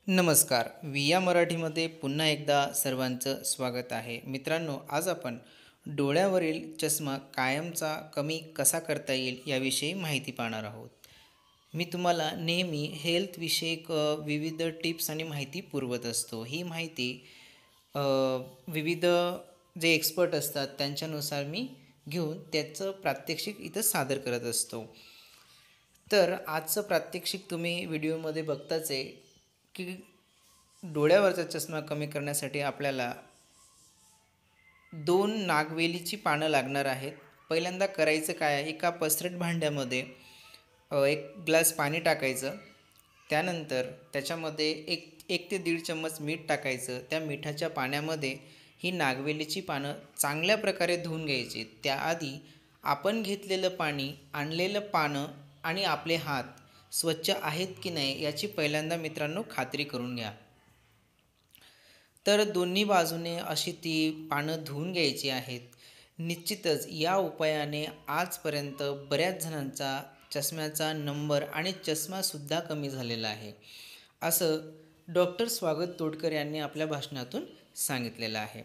नमस्कार. विया मराठीमध्ये पुन्हा एकदा सर्वांचं स्वागत आहे. मित्रांनो, आज आपण डोळ्यावरील चष्मा कायमचा कमी कसा करता येईल याविषयी माहिती पाहणार आहोत. मी तुम्हाला नेहमी हेल्थविषयक विविध टिप्स आणि माहिती पुरवत असतो. ही माहिती अ, विविध जे एक्सपर्ट असतात त्यांच्यानुसार मी घेऊन त्याचं प्रात्यक्षिक इथं सादर करत असतो. तर आजचं प्रात्यक्षिक तुम्ही व्हिडिओमध्ये बघताच आहे की डोळ्यावरचा चष्मा कमी करण्यासाठी आपल्याला 2 नागवेलीची पानं लागणार आहेत. पहिल्यांदा करायचं काय आहे, एका पसरट भांड्यामध्ये 1 ग्लास पाणी टाकायचं. त्यानंतर त्याच्यामध्ये 1 ते दीड चम्मच मीठ टाकायचं. त्या मिठाच्या पाण्यामध्ये ही नागवेलीची पानं चांगल्या प्रकारे धुवून घ्यायची. त्याआधी आपण घेतलेलं पाणी, आणलेलं पानं आणि आपले हात स्वच्छ आहेत की नाही याची पहिल्यांदा मित्रांनो खात्री करून घ्या. तर दोन्ही बाजूने अशी ती पानं धुवून घ्यायची आहेत. निश्चितच या उपायाने आजपर्यंत बऱ्याच जणांचा चष्म्याचा नंबर आणि चष्मासुद्धा कमी झालेला आहे, असं डॉक्टर स्वागत तोडकर यांनी आपल्या भाषणातून सांगितलेलं आहे.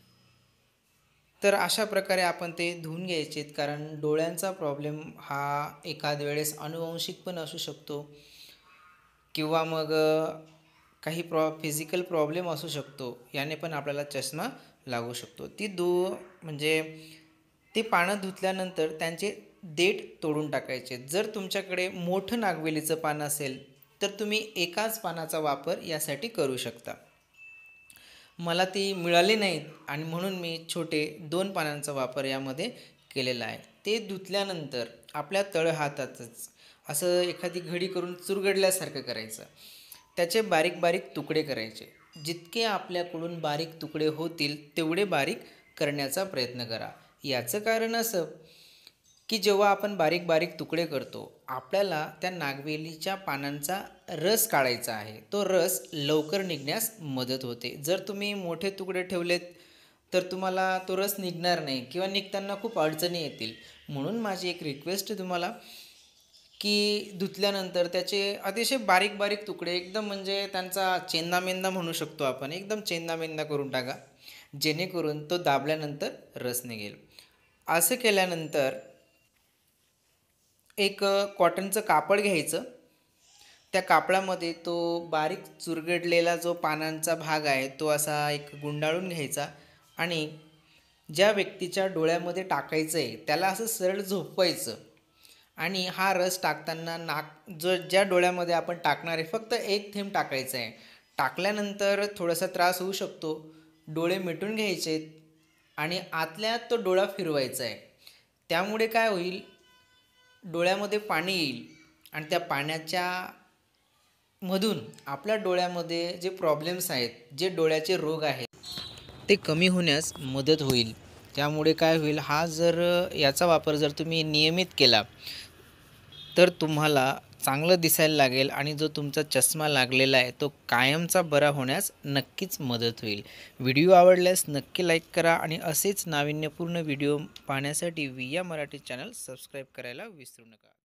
तर अशा प्रकारे आपण ते धुवून घ्यायचे आहेत, कारण डोळ्यांचा प्रॉब्लेम हा एखाद वेळेस अनुवंशिक पण असू शकतो किंवा मग काही फिजिकल प्रॉब्लेम असू शकतो. याने पण आपल्याला चष्मा लागू शकतो. म्हणजे ते पानं धुतल्यानंतर त्यांचे देठ तोडून टाकायचे. जर तुमच्याकडे मोठं नागवेलीचं पान असेल तर तुम्ही एकाच पानाचा वापर यासाठी करू शकता. मला ती मिळाली नाहीत आणि म्हणून मी छोटे 2 पानांचा वापर यामध्ये केलेला आहे. ते धुतल्यानंतर आपल्या तळहातातच असं एखादी घडी करून चुरगडल्यासारखं करायचं. त्याचे बारीक बारीक तुकडे करायचे. जितके आपल्याकडून बारीक तुकडे होतील तेवढे बारीक करण्याचा प्रयत्न करा. याचं कारण असं की जेव्हा आपण बारीक बारीक तुकडे करतो, आपल्याला त्या नागवेलीच्या पानांचा रस काढायचा आहे. तो रस लवकर निघण्यास मदत होते. जर तुम्ही मोठे तुकडे ठेवलेत तर तुम्हाला तो रस निघणार नाही किंवा निघताना खूप अडचणी येतील. म्हणून माझी एक रिक्वेस्ट आहे तुम्हाला की धुतल्यानंतर त्याचे अतिशय बारीक बारीक तुकडे एकदम म्हणजे त्यांचा चेंदामेंदा म्हणू शकतो आपण, एकदम चेंदामेंदा करून टाका, जेणेकरून तो दाबल्यानंतर रस निघेल. असं केल्यानंतर एक कॉटनचं कापड घ्यायचं. त्या कापडामध्ये तो बारीक चुरगडलेला जो पानांचा भाग आहे तो असा एक गुंडाळून घ्यायचा आणि ज्या व्यक्तीच्या डोळ्यामध्ये टाकायचं आहे त्याला असं सरळ झोपवायचं आणि हा रस टाकताना ज्या डोळ्यामध्ये आपण टाकणार आहे फक्त 1 थेंब टाकायचं आहे. टाकल्यानंतर थोडासा त्रास होऊ शकतो. डोळे मिटून घ्यायचे आणि आतल्या तो डोळा फिरवायचा आहे. त्यामुळे काय होईल, डोळ्यामध्ये पाणी येईल आणि त्या पाण्याच्या मधून आपल्या डोळ्यामध्ये जे प्रॉब्लेम्स आहेत, जे डोळ्याचे रोग आहेत ते कमी होण्यास मदत होईल. त्यामुळे काय होईल, याचा वापर जर तुम्ही नियमित केला तर तुम्हाला चांगलं दिसायला लागेल आणि जो तुमचा चष्मा लागलेला आहे तो कायमचा बरा होण्यास नक्कीच मदत होईल. व्हिडिओ आवडल्यास नक्की लाईक करा आणि असेच नाविन्यपूर्ण व्हिडिओ पाहण्यासाठी विया मराठी चॅनल सबस्क्राईब करायला विसरू नका.